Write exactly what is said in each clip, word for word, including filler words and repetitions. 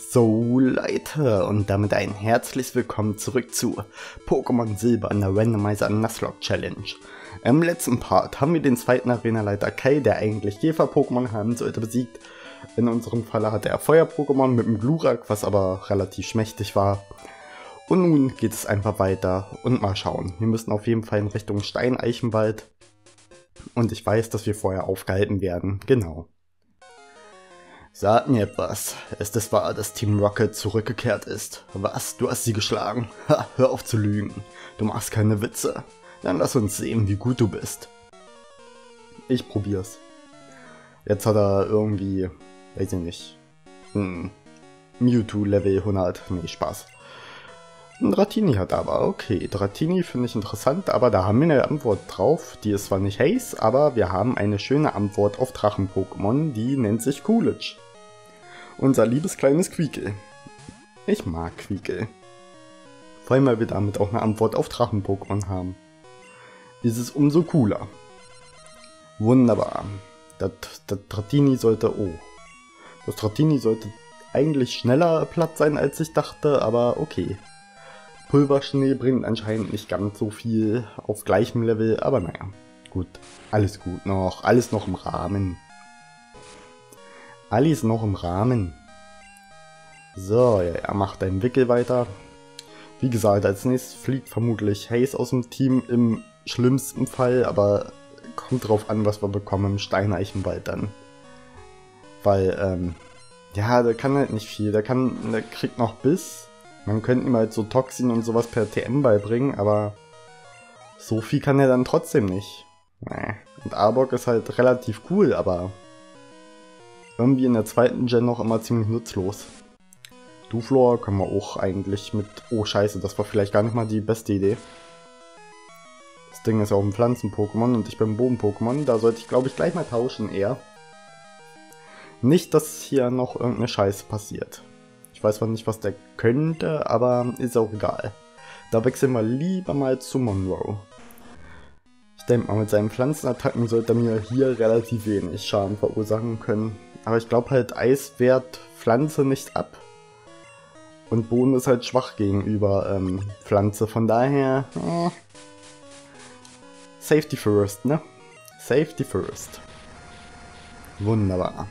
So Leute, und damit ein herzliches Willkommen zurück zu Pokémon Silber in der Randomizer Nuzlocke Challenge. Im letzten Part haben wir den zweiten Arenaleiter Kai, der eigentlich Käfer-Pokémon haben sollte, besiegt. In unserem Falle hatte er Feuer-Pokémon mit dem Glurak, was aber relativ schmächtig war. Und nun geht es einfach weiter und mal schauen. Wir müssen auf jeden Fall in Richtung Steineichenwald. Und ich weiß, dass wir vorher aufgehalten werden, genau. Sag mir etwas. Ist es wahr, dass Team Rocket zurückgekehrt ist? Was? Du hast sie geschlagen? Ha, hör auf zu lügen. Du machst keine Witze. Dann lass uns sehen, wie gut du bist. Ich probier's. Jetzt hat er irgendwie, weiß ich nicht, ein Mewtwo Level hundert. Nee, Spaß. Ein Dratini hat aber, okay. Dratini finde ich interessant, aber da haben wir eine Antwort drauf. Die ist zwar nicht Haze, aber wir haben eine schöne Antwort auf Drachen-Pokémon, die nennt sich Coolidge. Unser liebes kleines Quiekel. Ich mag Quiekel. Vor allem, weil wir damit auch eine Antwort auf Drachen-Pokémon haben. Ist es umso cooler. Wunderbar. Das, das Dratini sollte, oh. Das Dratini sollte eigentlich schneller platt sein, als ich dachte, aber okay. Pulverschnee bringt anscheinend nicht ganz so viel auf gleichem Level, aber naja, gut, alles gut noch, alles noch im Rahmen. Alles noch im Rahmen. So, ja, er macht einen Wickel weiter. Wie gesagt, als nächstes fliegt vermutlich Haze aus dem Team im schlimmsten Fall, aber kommt drauf an, was wir bekommen im Steineichenwald dann. Weil, ähm, ja, der kann halt nicht viel, der kann, der kriegt noch Biss. Man könnte ihm halt so Toxin und sowas per T M beibringen, aber so viel kann er dann trotzdem nicht. Und Arbok ist halt relativ cool, aber irgendwie in der zweiten Gen noch immer ziemlich nutzlos. Duflor können wir auch eigentlich mit... Oh scheiße, das war vielleicht gar nicht mal die beste Idee. Das Ding ist ja auch ein Pflanzen-Pokémon und ich bin ein Boden-Pokémon. Da sollte ich, glaube ich, gleich mal tauschen eher. Nicht, dass hier noch irgendeine Scheiße passiert. Ich weiß zwar nicht, was der könnte, aber ist auch egal. Da wechseln wir lieber mal zu Monroe. Ich denke mal, mit seinen Pflanzenattacken sollte er mir hier relativ wenig Schaden verursachen können. Aber ich glaube halt, Eis wehrt Pflanze nicht ab. Und Boden ist halt schwach gegenüber ähm, Pflanze, von daher... Äh, Safety first, ne? Safety first. Wunderbar.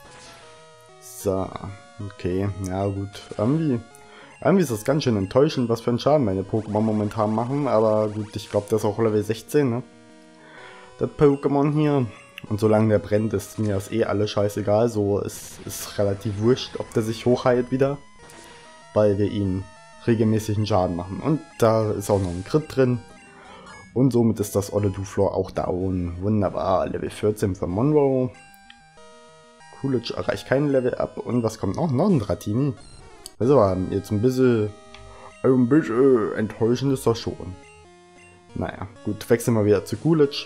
So, okay, ja gut. Irgendwie, irgendwie ist das ganz schön enttäuschend, was für einen Schaden meine Pokémon momentan machen. Aber gut, ich glaube, das ist auch Level sechzehn, ne? Das Pokémon hier. Und solange der brennt, ist mir das eh alles scheißegal. So ist es relativ wurscht, ob der sich hochheilt wieder. Weil wir ihm regelmäßigen Schaden machen. Und da ist auch noch ein Crit drin. Und somit ist das Olle Duflor auch down. Wunderbar, Level vierzehn für Monroe. Coolidge erreicht kein Level ab. Und was kommt noch? Noch ein Dratini. Also jetzt ein bisschen, ein bisschen enttäuschend ist das schon. Naja, gut, wechseln wir wieder zu Coolidge.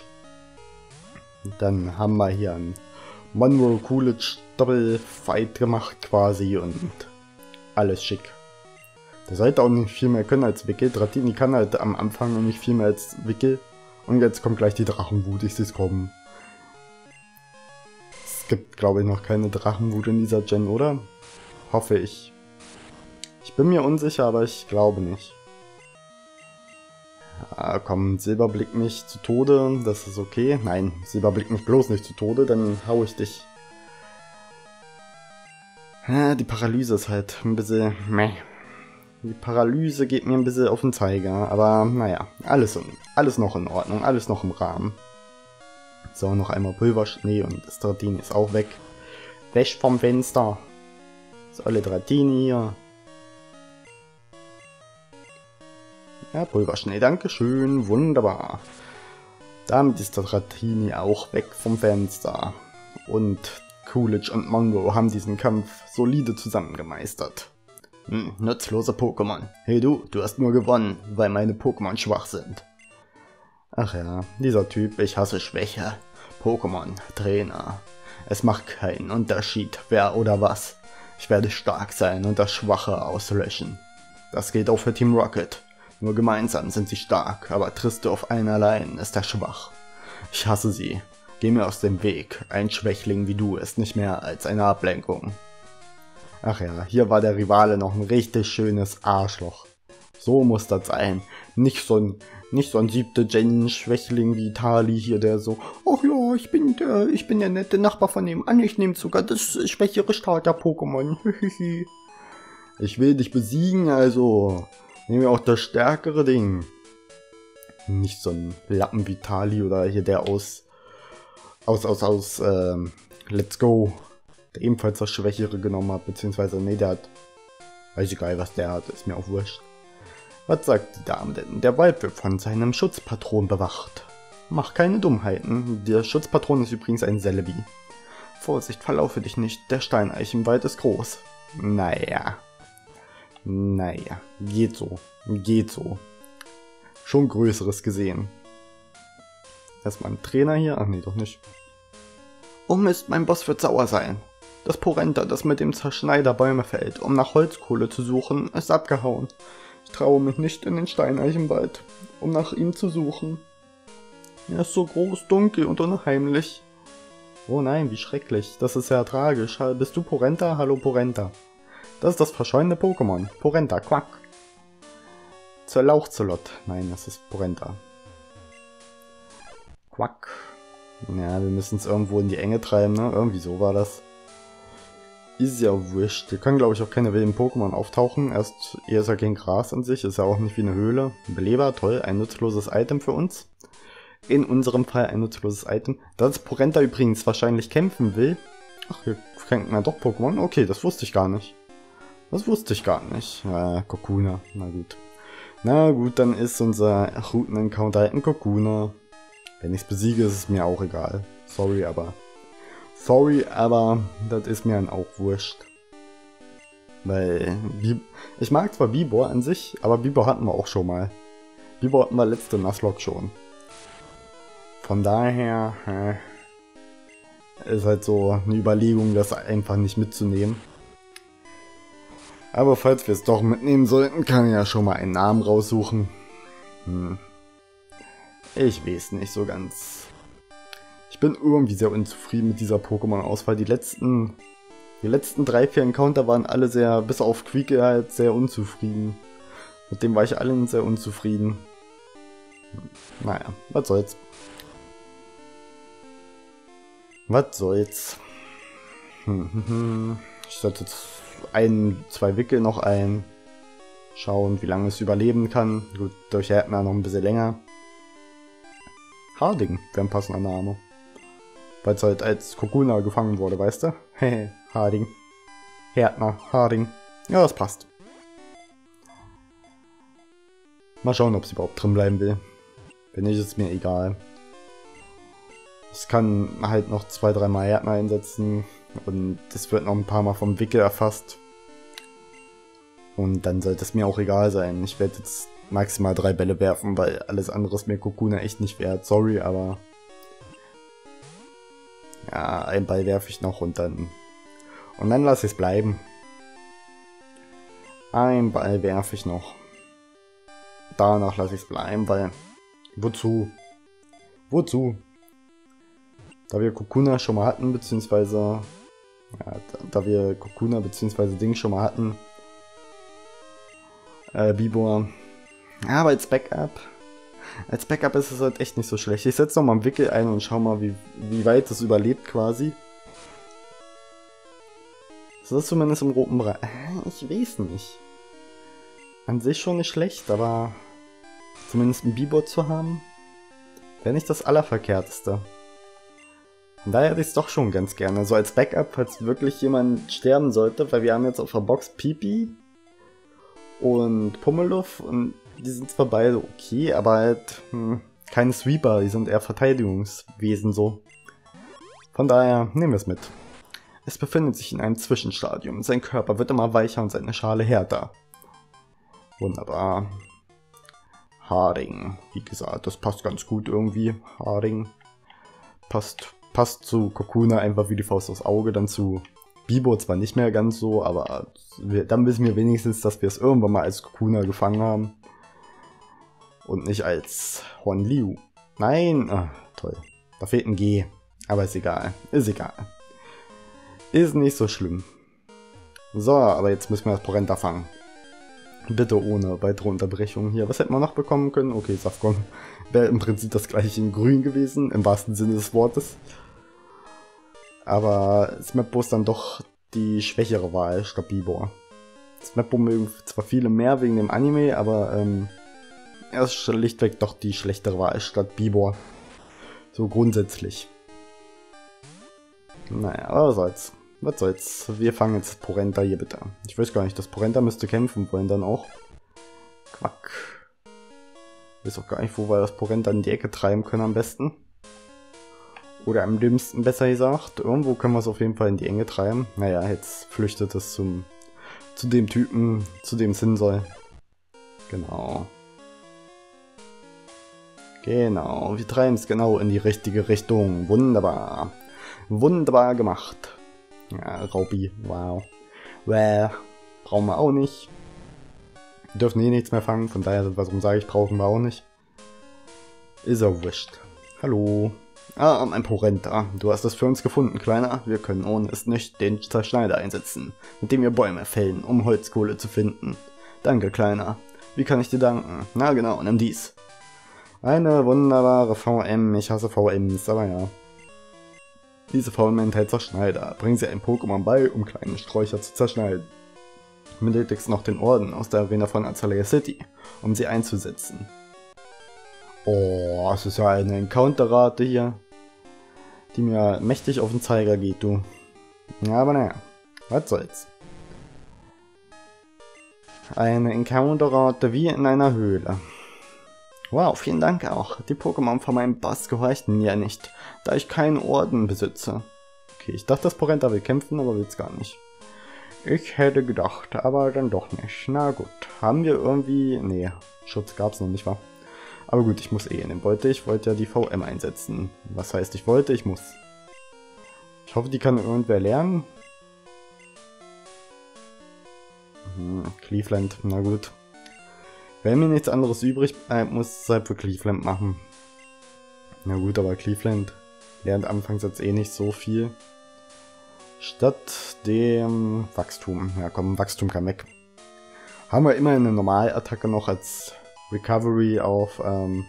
Dann haben wir hier einen Monroe Coolidge Double Fight gemacht quasi und alles schick. Der sollte auch nicht viel mehr können als Wickel. Dratini kann halt am Anfang noch nicht viel mehr als Wickel. Und jetzt kommt gleich die Drachenwut, ich sehe es kommen. Es gibt, glaube ich, noch keine Drachenwut in dieser Gen, oder? Hoffe ich. Ich bin mir unsicher, aber ich glaube nicht. Ja, komm, Silberblick mich zu Tode, das ist okay. Nein, Silberblick mich bloß nicht zu Tode, dann hau ich dich. Ja, die Paralyse ist halt ein bisschen meh. Die Paralyse geht mir ein bisschen auf den Zeiger, aber naja, alles, alles noch in Ordnung, alles noch im Rahmen. So, noch einmal Pulverschnee und das Dratini ist auch weg. Weg vom Fenster. So, alle Dratini hier. Ja, Pulverschnee, dankeschön, wunderbar. Damit ist der Dratini auch weg vom Fenster. Und Coolidge und Monroe haben diesen Kampf solide zusammen gemeistert. Hm, nutzlose Pokémon. Hey du, du hast nur gewonnen, weil meine Pokémon schwach sind. Ach ja, dieser Typ, ich hasse Schwäche. Pokémon, Trainer. Es macht keinen Unterschied, wer oder was. Ich werde stark sein und das Schwache auslöschen. Das gilt auch für Team Rocket. Nur gemeinsam sind sie stark, aber Tristo auf einen allein ist er schwach. Ich hasse sie. Geh mir aus dem Weg. Ein Schwächling wie du ist nicht mehr als eine Ablenkung. Ach ja, hier war der Rivale noch ein richtig schönes Arschloch. So muss das sein. Nicht so ein, nicht so ein siebte Gen-Schwächling wie Tali hier, der so, ach ja, ich bin der, ich bin der nette Nachbar von nebenan, ich nehme sogar das schwächere Starter-Pokémon. Ich will dich besiegen, also nehme auch das stärkere Ding. Nicht so ein Lappen wie Tali oder hier der aus, aus, aus, aus, ähm, Let's Go, der ebenfalls das Schwächere genommen hat, beziehungsweise, nee, der hat, weiß ich gar nicht, was der hat, ist mir auch wurscht. Was sagt die Dame denn? Der Wald wird von seinem Schutzpatron bewacht. Mach keine Dummheiten, der Schutzpatron ist übrigens ein Celebi. Vorsicht, verlaufe dich nicht, der Steineichenwald ist groß. Naja. Naja, geht so, geht so. Schon Größeres gesehen. Erstmal ein Trainer hier, ach nee, doch nicht. Oh Mist, mein Boss wird sauer sein. Das Porenta, das mit dem Zerschneider Bäume fällt, um nach Holzkohle zu suchen, ist abgehauen. Ich traue mich nicht in den Steineichenwald, um nach ihm zu suchen. Er ist so groß, dunkel und unheimlich. Oh nein, wie schrecklich. Das ist ja tragisch. Bist du Porenta? Hallo Porenta. Das ist das verschollene Pokémon. Porenta, Quack. Zur Lauchzolot. Nein, das ist Porenta. Quack. Ja, wir müssen es irgendwo in die Enge treiben, ne? Irgendwie so war das. Ist ja wurscht. Hier können, glaube ich, auch keine wilden Pokémon auftauchen. Erst eher ist ja kein Gras an sich. Ist ja auch nicht wie eine Höhle. Beleber, toll. Ein nutzloses Item für uns. In unserem Fall ein nutzloses Item. Dass Porenta übrigens wahrscheinlich kämpfen will. Ach, hier kämpfen ja doch Pokémon. Okay, das wusste ich gar nicht. Das wusste ich gar nicht. Ja, Kokuna. Na gut. Na gut, dann ist unser Routen-Encounter halt ein Kokuna. Wenn ich es besiege, ist es mir auch egal. Sorry, aber... Sorry, aber das ist mir dann auch wurscht. Weil... Ich mag zwar Bibor an sich, aber Bibor hatten wir auch schon mal. Bibor hatten wir letzte Nuzlocke schon. Von daher... Äh, ist halt so eine Überlegung, das einfach nicht mitzunehmen. Aber falls wir es doch mitnehmen sollten, kann ich ja schon mal einen Namen raussuchen. Hm. Ich weiß nicht so ganz. Ich bin irgendwie sehr unzufrieden mit dieser Pokémon-Auswahl. Die letzten, die letzten drei, vier Encounter waren alle sehr, bis auf Quieke halt, sehr unzufrieden. Mit dem war ich allen sehr unzufrieden. Naja, was soll's. Was soll's. Ich sollte jetzt ein, zwei Wickel noch ein. Schauen, wie lange es überleben kann. Gut, durch Härtner noch ein bisschen länger. Harding wäre ein passender Name. Weil es halt als Kokuna gefangen wurde, weißt du? Hehe, Harding. Härtner, Harding. Ja, das passt. Mal schauen, ob sie überhaupt drin bleiben will. Wenn nicht, ist es mir egal. Ich kann halt noch zwei, dreimal Härtner einsetzen. Und das wird noch ein paar Mal vom Wickel erfasst. Und dann sollte es mir auch egal sein. Ich werde jetzt maximal drei Bälle werfen, weil alles andere ist mir Kokuna echt nicht wert. Sorry, aber... Ja, einen Ball werfe ich noch und dann... Und dann lasse ich es bleiben. Ein Ball werfe ich noch. Danach lasse ich es bleiben, weil... Wozu? Wozu? Da wir Kokuna schon mal hatten, beziehungsweise... Ja, da, da wir Kokuna beziehungsweise Ding schon mal hatten... Äh, Bibor... Ja, aber als Backup... Als Backup ist es halt echt nicht so schlecht. Ich setze nochmal einen Wickel ein und schau mal, wie, wie weit es überlebt quasi. Das ist zumindest im roten Bereich. Ich weiß nicht. An sich schon nicht schlecht, aber zumindest einen Bibor zu haben, wäre nicht das Allerverkehrteste. Von daher hätte ich es doch schon ganz gerne. So als Backup, falls wirklich jemand sterben sollte, weil wir haben jetzt auf der Box Pipi und Pummeluff und die sind zwar beide okay, aber halt hm, keine Sweeper, die sind eher Verteidigungswesen so. Von daher nehmen wir es mit. Es befindet sich in einem Zwischenstadium. Sein Körper wird immer weicher und seine Schale härter. Wunderbar. Harding. Wie gesagt, das passt ganz gut irgendwie. Harding. Passt, passt zu Kokuna einfach wie die Faust aufs Auge. Dann zu Bibor zwar nicht mehr ganz so, aber wir, dann wissen wir wenigstens, dass wir es irgendwann mal als Kokuna gefangen haben. Und nicht als Hornliu. Nein! Ah, toll. Da fehlt ein G. Aber ist egal. Ist egal. Ist nicht so schlimm. So, aber jetzt müssen wir das Porenta fangen. Bitte ohne weitere Unterbrechung hier. Was hätten wir noch bekommen können? Okay, Safgon wäre im Prinzip das gleiche in grün gewesen, im wahrsten Sinne des Wortes. Aber Smetbo ist dann doch die schwächere Wahl statt Bibor. Smetbo mögen zwar viele mehr wegen dem Anime, aber ähm, er ist schlichtweg doch die schlechtere Wahl statt Bibor. So grundsätzlich. Naja, aber was soll's. Was soll's. Wir fangen jetzt Porenta hier bitte an. Ich weiß gar nicht, das Porenta müsste kämpfen wollen dann auch. Quack. Ich weiß auch gar nicht, wo wir das Porenta in die Ecke treiben können am besten. Oder am dümmsten besser gesagt. Irgendwo können wir es auf jeden Fall in die Enge treiben. Naja, jetzt flüchtet es zum, zu dem Typen, zu dem es hin soll. Genau. Genau, wir treiben es genau in die richtige Richtung. Wunderbar. Wunderbar gemacht. Ja, Raupi, wow. Well, brauchen wir auch nicht. Wir dürfen eh nichts mehr fangen, von daher, warum sage ich, brauchen wir auch nicht. Ist er wurscht. Hallo. Ah, mein Porenta. Du hast es für uns gefunden, Kleiner. Wir können ohne es nicht den Zerschneider einsetzen, mit dem wir Bäume fällen, um Holzkohle zu finden. Danke, Kleiner. Wie kann ich dir danken? Na genau, nimm dies. Eine wunderbare V M. Ich hasse V Ms, aber ja. Diese V M enthält Zerschneider. Bringen sie ein Pokémon bei, um kleine Sträucher zu zerschneiden. Benötigst noch den Orden aus der Arena von Azalea City, um sie einzusetzen. Oh, es ist ja eine Encounter-Rate hier, die mir mächtig auf den Zeiger geht, du. Ja, aber naja, was soll's. Eine Encounter-Rate wie in einer Höhle. Wow, vielen Dank auch. Die Pokémon von meinem Boss gehorchten mir nicht, da ich keinen Orden besitze. Okay, ich dachte, das Porenta will kämpfen, aber will's gar nicht. Ich hätte gedacht, aber dann doch nicht. Na gut, haben wir irgendwie... Nee, Schutz gab's noch nicht, wa? Aber gut, ich muss eh in den Beutel. Ich wollte ja die V M einsetzen. Was heißt, ich wollte, ich muss. Ich hoffe, die kann irgendwer lernen. Hm, Cleveland, na gut. Wenn mir nichts anderes übrig bleibt, muss es halt für Cleveland machen. Na gut, aber Cleveland lernt anfangs jetzt eh nicht so viel. Statt dem Wachstum. Ja komm, Wachstum kann weg. Haben wir immer eine Normalattacke noch als Recovery auf, ähm,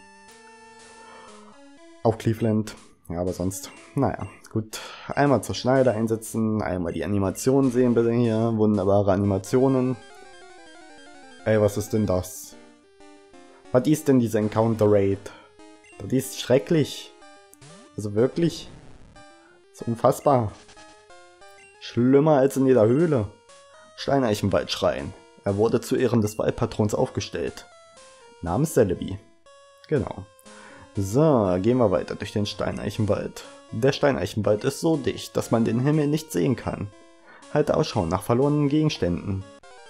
auf Cleveland. Ja, aber sonst, naja, gut. Einmal zur Schneider einsetzen, einmal die Animationen sehen bitte hier. Wunderbare Animationen. Ey, was ist denn das? Was ist denn diese Encounter Rate? Das ist schrecklich. Also wirklich. Das ist unfassbar. Schlimmer als in jeder Höhle. Steineichenwaldschrein. Er wurde zu Ehren des Waldpatrons aufgestellt. Namens Celebi. Genau. So, gehen wir weiter durch den Steineichenwald. Der Steineichenwald ist so dicht, dass man den Himmel nicht sehen kann. Halt Ausschau nach verlorenen Gegenständen.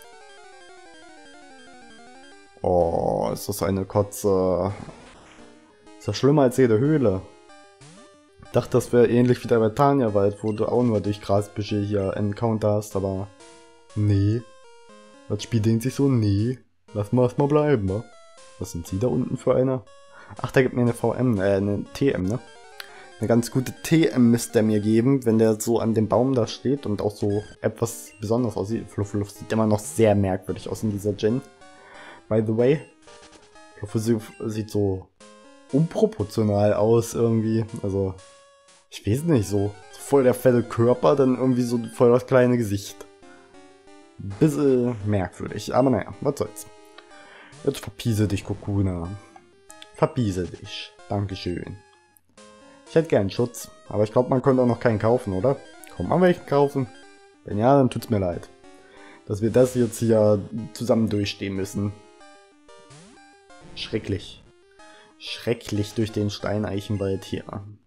Oh, ist das eine Kotze. Ist das schlimmer als jede Höhle. Ich dachte, das wäre ähnlich wie der Betania-Wald, wo du auch nur durch Grasbüsche hier Encounter hast, aber... Nee. Das Spiel denkt sich so, nee. Lass mal erstmal bleiben, wa? Was sind sie da unten für einer? Ach, der gibt mir eine V M, äh, eine T M, ne? Eine ganz gute T M müsste er mir geben, wenn der so an dem Baum da steht und auch so etwas besonders aussieht. Fluff Fluff sieht immer noch sehr merkwürdig aus in dieser Gen. By the way, Fluff sieht so unproportional aus irgendwie. Also, ich weiß nicht, so, so voll der fette Körper, dann irgendwie so voll das kleine Gesicht. Bisschen merkwürdig, aber naja, was soll's. Jetzt verpiese dich, Kokuna. Verpiese dich. Dankeschön. Ich hätte gern Schutz, aber ich glaube, man könnte auch noch keinen kaufen, oder? Kommt man welchen kaufen? Wenn ja, dann tut's mir leid, dass wir das jetzt hier zusammen durchstehen müssen. Schrecklich. Schrecklich durch den Steineichenwald hier.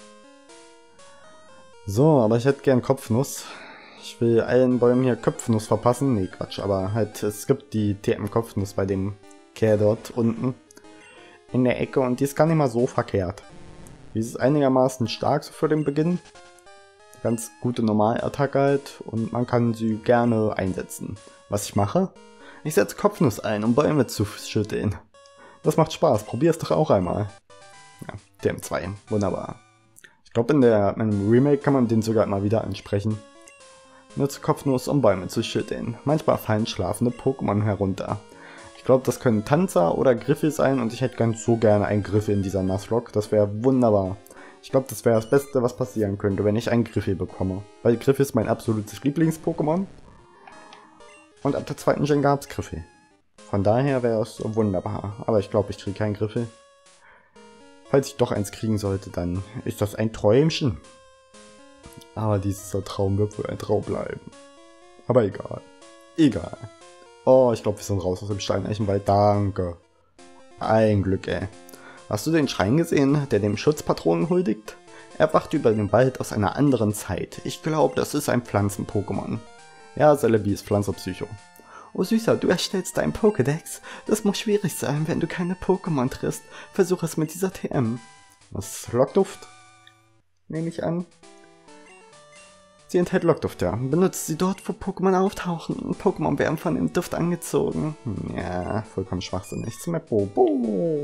So, aber ich hätte gern Kopfnuss. Ich will allen Bäumen hier Kopfnuss verpassen. Nee, Quatsch, aber halt, es gibt die T M-Kopfnuss bei dem Kerl dort unten in der Ecke und die ist gar nicht mal so verkehrt. Die ist einigermaßen stark so für den Beginn. Ganz gute Normalattacke halt und man kann sie gerne einsetzen. Was ich mache? Ich setze Kopfnuss ein, um Bäume zu schütteln. Das macht Spaß, probier's doch auch einmal. Ja, T M zwei, wunderbar. Ich glaube in der in dem Remake kann man den sogar immer wieder ansprechen. Nutze Kopfnuss, um Bäume zu schütteln. Manchmal fallen schlafende Pokémon herunter. Ich glaube, das können Tanzer oder Griffel sein und ich hätte ganz so gerne einen Griffel in dieser Nuzlocke. Das wäre wunderbar. Ich glaube, das wäre das Beste, was passieren könnte, wenn ich einen Griffel bekomme. Weil Griffel ist mein absolutes Lieblings-Pokémon. Und ab der zweiten Gen gab es Griffel. Von daher wäre es wunderbar. Aber ich glaube, ich kriege keinen Griffel. Falls ich doch eins kriegen sollte, dann ist das ein Träumchen. Aber dieser Traum wird wohl ein Traum bleiben. Aber egal. Egal. Oh, ich glaube, wir sind raus aus dem Steineichenwald. Danke. Ein Glück, ey. Hast du den Schrein gesehen, der dem Schutzpatronen huldigt? Er wacht über den Wald aus einer anderen Zeit. Ich glaube, das ist ein Pflanzen-Pokémon. Ja, Celebi ist Pflanzenpsycho. Oh Süßer, du erstellst deinen Pokédex. Das muss schwierig sein, wenn du keine Pokémon triffst. Versuch es mit dieser T M. Was? Lockduft? Nehme ich an. Sie enthält Lockduft, ja. Benutzt sie dort, wo Pokémon auftauchen. Pokémon werden von dem Duft angezogen. Ja, vollkommen schwachsinnig. Bobo.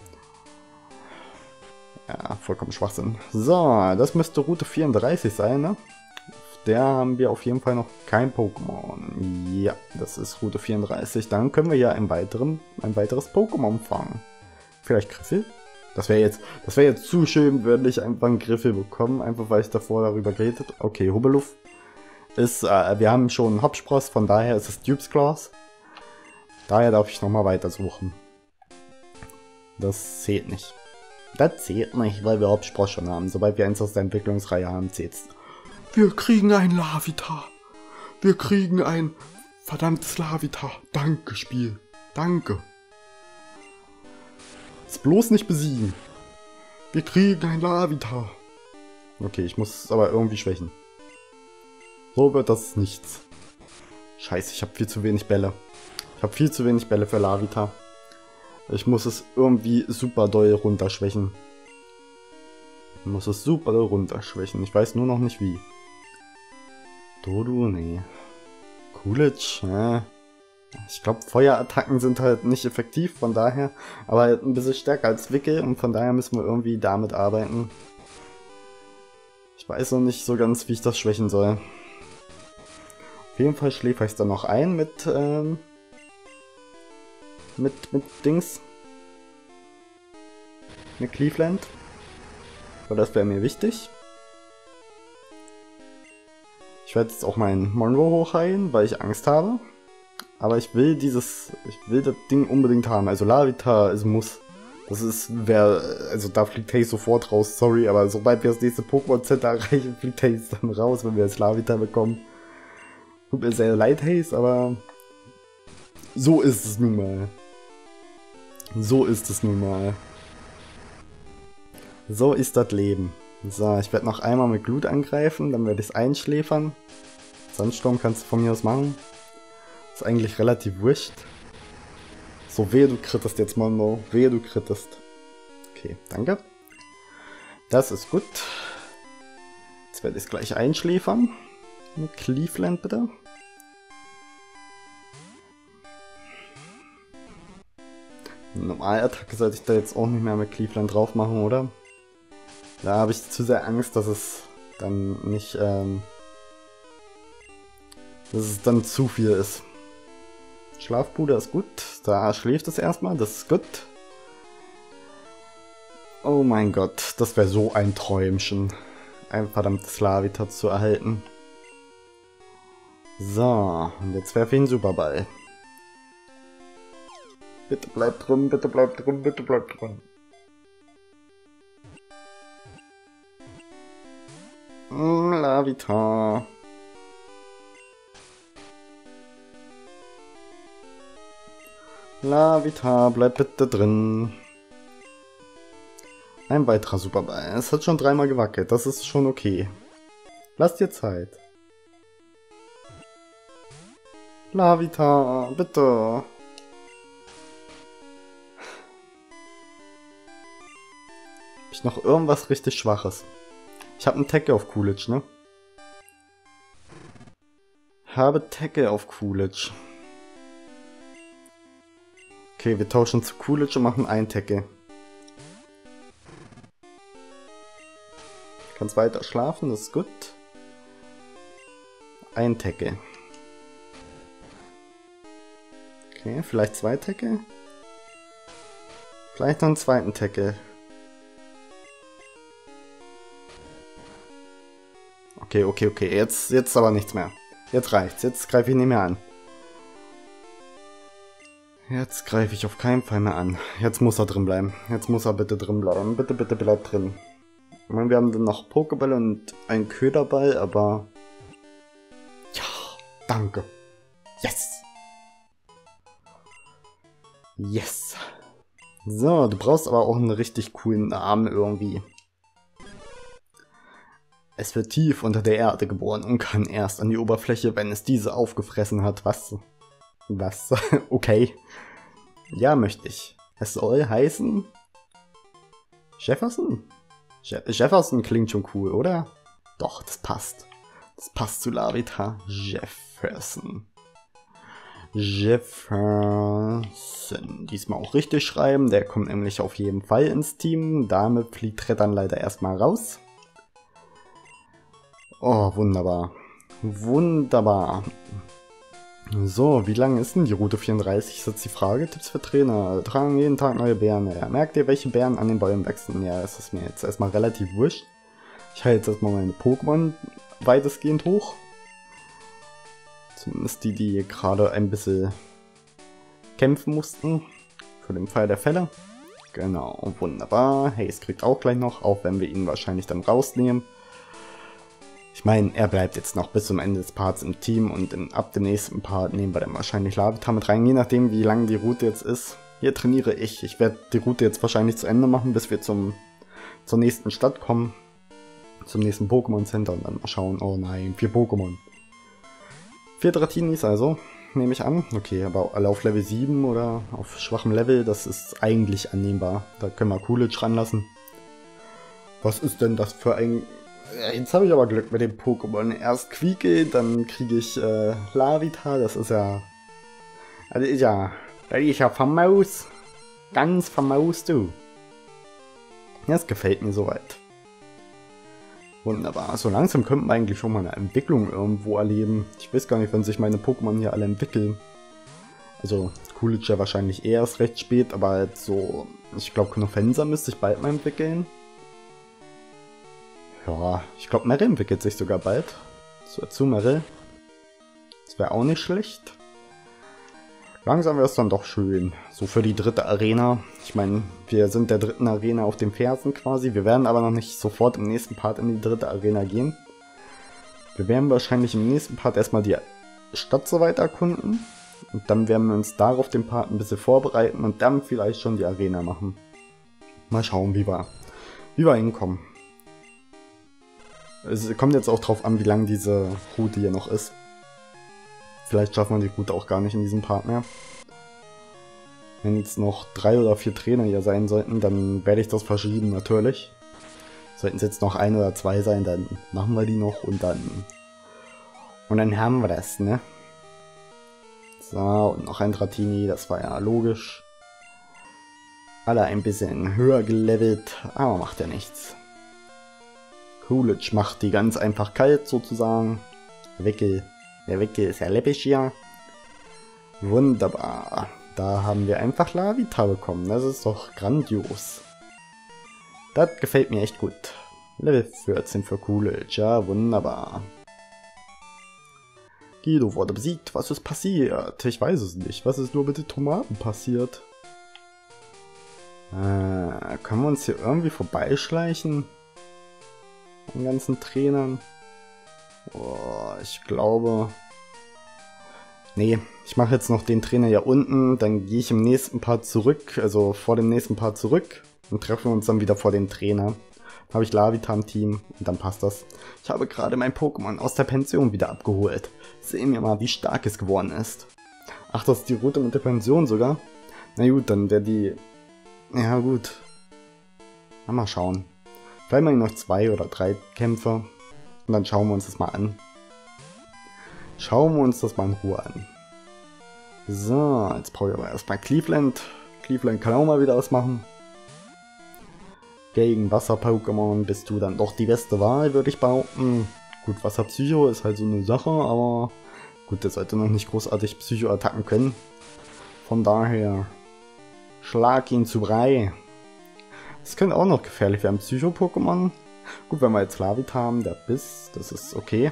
Ja, vollkommen Schwachsinn. So, das müsste Route vierunddreißig sein, ne? Auf der haben wir auf jeden Fall noch kein Pokémon. Ja, das ist Route vierunddreißig. Dann können wir ja ein, weiteren, ein weiteres Pokémon fangen. Vielleicht Griffel? Das wäre jetzt, das wäre jetzt zu schön, würde ich einfach einen Griffel bekommen, einfach weil ich davor darüber geredet habe. Okay, Hubbeluff ist, äh, wir haben schon einen Hopspross, von daher ist es Dupes-Claws. Daher darf ich nochmal weitersuchen. Das zählt nicht. Das zählt nicht, weil wir Hopspross schon haben. Sobald wir eins aus der Entwicklungsreihe haben, zählt's. Wir kriegen ein Larvitar. Wir kriegen ein verdammtes Larvitar. Danke, Spiel. Danke. Jetzt bloß nicht besiegen. Wir kriegen ein Larvitar. Okay, ich muss es aber irgendwie schwächen. So wird das nichts. Scheiße, ich habe viel zu wenig Bälle. Ich habe viel zu wenig Bälle für Larvitar. Ich muss es irgendwie super doll runterschwächen. Ich muss es super doll runterschwächen. Ich weiß nur noch nicht wie. Dodu, nee. Coolidge, ja. Ich glaube, Feuerattacken sind halt nicht effektiv, von daher. Aber halt ein bisschen stärker als Wickel und von daher müssen wir irgendwie damit arbeiten. Ich weiß noch nicht so ganz, wie ich das schwächen soll. Auf jeden Fall schläfe ich es dann noch ein mit, ähm... Mit, mit Dings. Mit Cleveland. Weil das wäre mir wichtig. Ich werde jetzt auch meinen Monroe hochheilen, weil ich Angst habe. Aber ich will dieses, ich will das Ding unbedingt haben. Also Larvitar ist ein Muss. Das ist, wer, also da fliegt Haze sofort raus, sorry, aber sobald wir das nächste Pokémon-Center erreichen, fliegt Haze dann raus, wenn wir das Larvitar bekommen. Tut mir sehr leid, Haze, aber so ist es nun mal. So ist es nun mal. So ist das Leben. So, ich werde noch einmal mit Glut angreifen, dann werde ich es einschläfern. Sandsturm kannst du von mir aus machen. Ist eigentlich relativ wurscht. So, wehe du krittest jetzt, Mondo. Wehe du krittest. Okay, danke. Das ist gut. Jetzt werde ich es gleich einschläfern. Mit Cleveland bitte. Normalattacke sollte ich da jetzt auch nicht mehr mit Cleveland drauf machen, oder? Da habe ich zu sehr Angst, dass es dann nicht, ähm, dass es dann zu viel ist. Schlafpuder ist gut, da schläft es erstmal, das ist gut. Oh mein Gott, das wäre so ein Träumchen, ein verdammtes Larvitar zu erhalten. So, und jetzt werfe ich einen Superball. Bitte bleib drin, bitte bleib drin, bitte bleib drin. Mm, Larvitar. Larvitar, bleib bitte drin. Ein weiterer Superball. Es hat schon dreimal gewackelt, das ist schon okay. Lass dir Zeit. Larvitar, bitte. Hab ich noch irgendwas richtig Schwaches? Ich habe einen Tackle auf Coolidge, ne? Habe Tackle auf Coolidge. Okay, wir tauschen zu Coolidge und machen einen Tackle. Du kannst weiter schlafen, das ist gut. ein Tackle. Okay, vielleicht zwei Tackle? Vielleicht noch einen zweiten Tackle. Okay, okay, okay. Jetzt, jetzt aber nichts mehr. Jetzt reicht's. Jetzt greife ich nicht mehr an. Jetzt greife ich auf keinen Fall mehr an. Jetzt muss er drin bleiben. Jetzt muss er bitte drin bleiben. Bitte, bitte bleib drin. Ich meine, wir haben dann noch Pokéball und einen Köderball, aber... Ja, danke. Yes! Yes! So, du brauchst aber auch einen richtig coolen Arm irgendwie. Es wird tief unter der Erde geboren und kann erst an die Oberfläche, wenn es diese aufgefressen hat. Was? Was? Okay. Ja, möchte ich. Es soll heißen... Jefferson? Je Jefferson klingt schon cool, oder? Doch, das passt. Das passt zu Larvitar. Jefferson. Jefferson. Diesmal auch richtig schreiben. Der kommt nämlich auf jeden Fall ins Team. Damit fliegt Red dann leider erstmal raus. Oh, wunderbar. Wunderbar. So, wie lang ist denn die Route vierunddreißig? Ist jetzt die Frage. Tipps für Trainer. Tragen jeden Tag neue Bären. Ja, merkt ihr, welche Bären an den Bäumen wachsen? Ja, das ist mir jetzt erstmal relativ wurscht. Ich halte jetzt erstmal meine Pokémon weitestgehend hoch. Zumindest die, die gerade ein bisschen kämpfen mussten. Für den Fall der Fälle. Genau, wunderbar. Haze kriegt auch gleich noch, auch wenn wir ihn wahrscheinlich dann rausnehmen. Ich meine, er bleibt jetzt noch bis zum Ende des Parts im Team und im, ab dem nächsten Part nehmen wir dann wahrscheinlich Larvitar mit rein, je nachdem wie lang die Route jetzt ist. Hier trainiere ich. Ich werde die Route jetzt wahrscheinlich zu Ende machen, bis wir zum zur nächsten Stadt kommen. Zum nächsten Pokémon Center und dann mal schauen. Oh nein, vier Pokémon. Vier Dratinis also, nehme ich an. Okay, aber alle auf Level sieben oder auf schwachem Level, das ist eigentlich annehmbar. Da können wir Coolidge ranlassen. Was ist denn das für ein... Jetzt habe ich aber Glück mit dem Pokémon. Erst Quieke, dann kriege ich äh, Larvitar. Das ist ja... Das ist ja... Das ist ja famaus. Ganz famaus, du. Das gefällt mir soweit. Wunderbar. So langsam könnten wir eigentlich schon mal eine Entwicklung irgendwo erleben. Ich weiß gar nicht, wenn sich meine Pokémon hier alle entwickeln. Also Coolidge ja wahrscheinlich eher erst recht spät, aber halt so... Ich glaube, Knofensa müsste ich bald mal entwickeln. Ja, ich glaube, Meryl entwickelt sich sogar bald. So, zu Meryl. Das wäre auch nicht schlecht. Langsam wäre es dann doch schön. So für die dritte Arena. Ich meine, wir sind der dritten Arena auf den Fersen quasi. Wir werden aber noch nicht sofort im nächsten Part in die dritte Arena gehen. Wir werden wahrscheinlich im nächsten Part erstmal die Stadt so weit erkunden. Und dann werden wir uns darauf den Part ein bisschen vorbereiten und dann vielleicht schon die Arena machen. Mal schauen, wie wir, wie wir hinkommen. Es kommt jetzt auch drauf an, wie lang diese Route hier noch ist. Vielleicht schaffen wir die Route auch gar nicht in diesem Part mehr. Wenn jetzt noch drei oder vier Trainer hier sein sollten, dann werde ich das verschieben, natürlich. Sollten es jetzt noch ein oder zwei sein, dann machen wir die noch und dann... Und dann haben wir das, ne? So, und noch ein Dratini, das war ja logisch. Alle ein bisschen höher gelevelt, aber macht ja nichts. Coolidge macht die ganz einfach kalt sozusagen. Wickel. Der Wickel ist ja läppisch hier. Wunderbar. Da haben wir einfach Larvitar bekommen. Das ist doch grandios. Das gefällt mir echt gut. Level vierzehn für Coolidge. Ja, wunderbar. Guido wurde besiegt. Was ist passiert? Ich weiß es nicht. Was ist nur mit den Tomaten passiert? Äh, können wir uns hier irgendwie vorbeischleichen? Den ganzen Trainern. Oh, ich glaube... Nee, ich mache jetzt noch den Trainer hier unten, dann gehe ich im nächsten Part zurück, also vor dem nächsten Part zurück und treffen uns dann wieder vor dem Trainer. Dann habe ich Larvitar im Team und dann passt das. Ich habe gerade mein Pokémon aus der Pension wieder abgeholt. Sehen wir mal, wie stark es geworden ist. Ach, das ist die Route mit der Pension sogar? Na gut, dann wäre die... Ja gut. Na, mal schauen. Vielleicht mal noch zwei oder drei Kämpfe. Und dann schauen wir uns das mal an. Schauen wir uns das mal in Ruhe an. So, jetzt brauche ich aber erstmal Cleveland. Cleveland kann auch mal wieder was machen. Gegen Wasser-Pokémon bist du dann doch die beste Wahl, würde ich behaupten. Gut, Wasser Psycho ist halt so eine Sache, aber gut, der sollte noch nicht großartig Psycho-Attacken können. Von daher, schlag ihn zu Brei. Das könnte auch noch gefährlich werden, Psycho-Pokémon. Gut, wenn wir jetzt Larvitar haben, der Biss, das ist okay.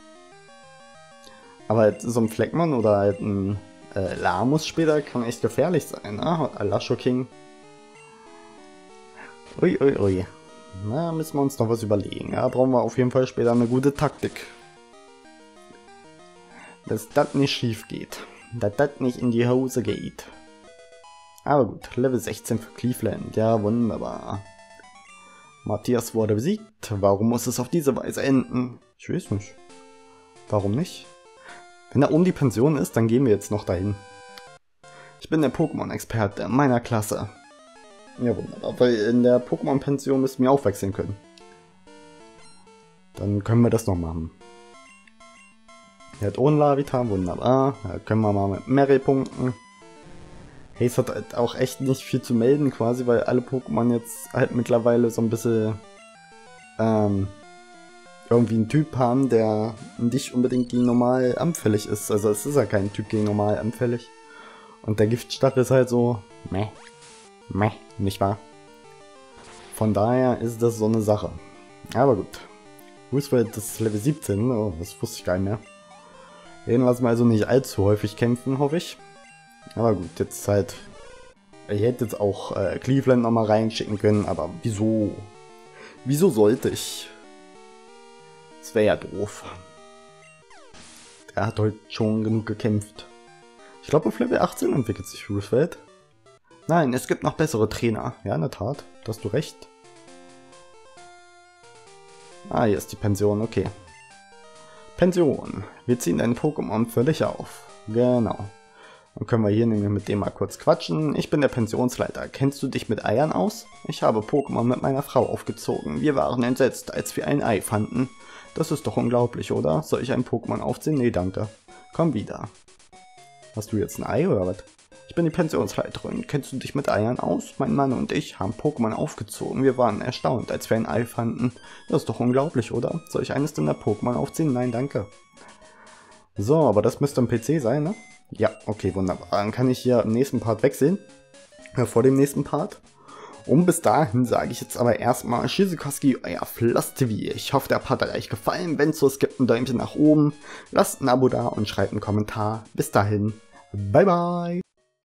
Aber halt so ein Fleckmann oder halt ein äh, Lamus später kann echt gefährlich sein, ne? Alasho King. Ui, ui, ui. Na, müssen wir uns noch was überlegen. Ja, brauchen wir auf jeden Fall später eine gute Taktik. Dass das nicht schief geht. Dass das nicht in die Hose geht. Aber gut, Level sechzehn für Cleveland. Ja, wunderbar. Matthias wurde besiegt. Warum muss es auf diese Weise enden? Ich weiß nicht. Warum nicht? Wenn da oben die Pension ist, dann gehen wir jetzt noch dahin. Ich bin der Pokémon-Experte meiner Klasse. Ja, wunderbar. Weil in der Pokémon-Pension müssen wir auch wechseln können. Dann können wir das noch machen. Er hat ohne Larvitar, wunderbar. Da können wir mal mit Mary punkten. Haze hat halt auch echt nicht viel zu melden quasi, weil alle Pokémon jetzt halt mittlerweile so ein bisschen ähm, irgendwie einen Typ haben, der nicht unbedingt gegen normal anfällig ist. Also es ist ja kein Typ gegen normal anfällig. Und der Giftstachel ist halt so meh, meh, nicht wahr? Von daher ist das so eine Sache. Aber gut. Roosevelt ist Level siebzehn, oh, das wusste ich gar nicht mehr. Den lassen wir also nicht allzu häufig kämpfen, hoffe ich. Aber gut, jetzt halt... Ich hätte jetzt auch äh, Cleveland nochmal reinschicken können, aber wieso? Wieso sollte ich? Das wäre ja doof. Er hat heute schon genug gekämpft. Ich glaube, auf Level achtzehn entwickelt sich Roosevelt. Nein, es gibt noch bessere Trainer. Ja, in der Tat, da hast du recht. Ah, hier ist die Pension, okay. Pension. Wir ziehen deinen Pokémon für dich auf. Genau. Dann können wir hier nämlich mit dem mal kurz quatschen. Ich bin der Pensionsleiter. Kennst du dich mit Eiern aus? Ich habe Pokémon mit meiner Frau aufgezogen. Wir waren entsetzt, als wir ein Ei fanden. Das ist doch unglaublich, oder? Soll ich ein Pokémon aufziehen? Nee, danke. Komm wieder. Hast du jetzt ein Ei oder was? Ich bin die Pensionsleiterin. Kennst du dich mit Eiern aus? Mein Mann und ich haben Pokémon aufgezogen. Wir waren erstaunt, als wir ein Ei fanden. Das ist doch unglaublich, oder? Soll ich eines deiner Pokémon aufziehen? Nein, danke. So, aber das müsste ein P C sein, ne? Ja, okay, wunderbar. Dann kann ich hier im nächsten Part wechseln. Äh, vor dem nächsten Part. Und bis dahin sage ich jetzt aber erstmal Shizukoski, euer Floss-T V. Ich hoffe, der Part hat euch gefallen. Wenn so, es gibt ein Däumchen nach oben. Lasst ein Abo da und schreibt einen Kommentar. Bis dahin. Bye, bye.